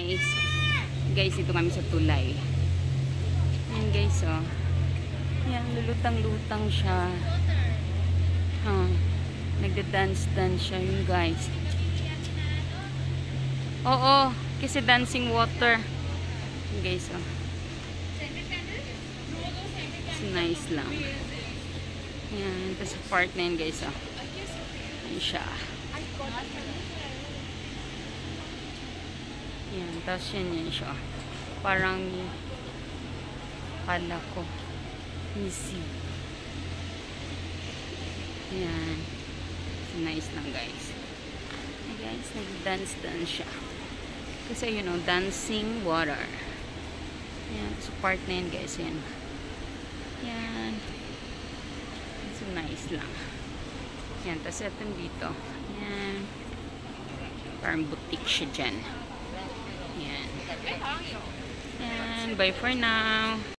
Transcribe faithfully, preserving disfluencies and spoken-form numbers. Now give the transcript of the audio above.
guys. Guys, dito kami sa tulay. Ayan guys, oh. Ayan, lulutang-lutang siya. Huh. Nagda-dance-dance siya yun guys. Oo, kasi dancing water. Ayan guys, oh. It's nice lang. Ayan, tapos part na yun guys, oh. Ayan siya. Ayan, tapos yun yun siya. Parang kala ko easy. Ayan. So, nice lang guys. Ayan guys, nag-dance-dance siya. Kasi you know, dancing water. Ayan, so part na yun guys. Ayan. Ayan. So nice lang. Ayan, tapos ito dito. Ayan. Parang boutique siya dyan. Ayan. And bye for now.